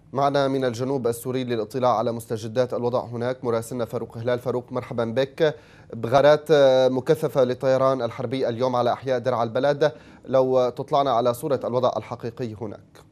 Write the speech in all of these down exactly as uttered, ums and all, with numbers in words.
معنا من الجنوب السوري للاطلاع على مستجدات الوضع هناك مراسلنا فاروق هلال. فاروق، مرحبا بك. بغارات مكثفة للطيران الحربي اليوم على أحياء درعا البلد، لو تطلعنا على صورة الوضع الحقيقي هناك.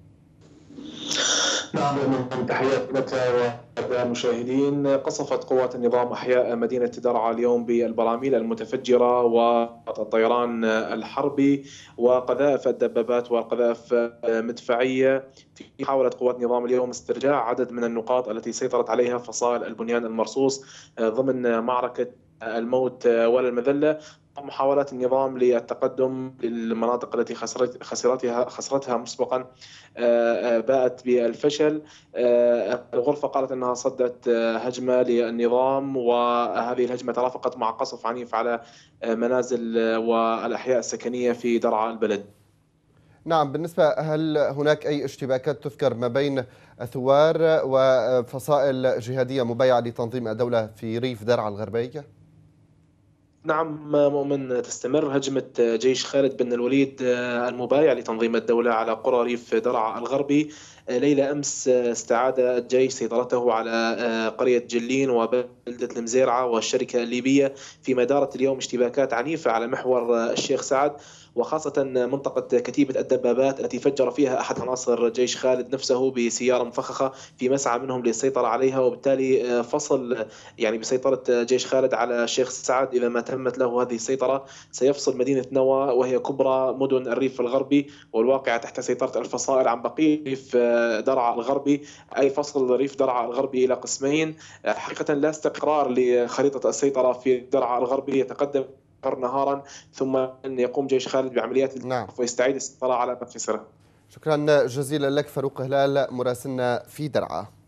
نعم، من تحيات لك والمشاهدين. قصفت قوات النظام أحياء مدينة درعا اليوم بالبراميل المتفجرة والطيران الحربي وقذائف الدبابات والقذائف المدفعية، في محاولة قوات النظام اليوم استرجاع عدد من النقاط التي سيطرت عليها فصائل البنيان المرصوص ضمن معركة الموت ولا المذلة. محاولات النظام للتقدم للمناطق التي خسرت خسرتها خسرتها مسبقا باءت بالفشل. الغرفة قالت أنها صدت هجمة للنظام، وهذه الهجمة ترافقت مع قصف عنيف على منازل والأحياء السكنية في درعا البلد. نعم، بالنسبة هل هناك أي اشتباكات تذكر ما بين الثوار وفصائل جهادية مبايعة لتنظيم الدولة في ريف درعا الغربية؟ نعم مؤمن، تستمر هجمة جيش خالد بن الوليد المبايع لتنظيم الدولة على قرى ريف درعا الغربي. ليلة أمس استعاد الجيش سيطرته على قرية جلين وبلدة المزيرعة والشركة الليبية، فيما دارت اليوم اشتباكات عنيفة على محور الشيخ سعد، وخاصة منطقة كتيبة الدبابات التي فجر فيها أحد عناصر جيش خالد نفسه بسيارة مفخخة في مسعى منهم للسيطرة عليها، وبالتالي فصل يعني بسيطرة جيش خالد على الشيخ سعد. إذا ما تمت له هذه السيطرة سيفصل مدينة نوى، وهي كبرى مدن الريف الغربي والواقعة تحت سيطرة الفصائل، عن بقية ريف درعا الغربي، أي فصل ريف درعا الغربي إلى قسمين. حقيقة لا استقرار لخريطة السيطرة في درعا الغربي، يتقدم نهارا ثم أن يقوم جيش خالد بعمليات نعم، ويستعيد السيطرة على ما خسره. شكرا جزيلا لك فاروق هلال مراسلنا في درعا.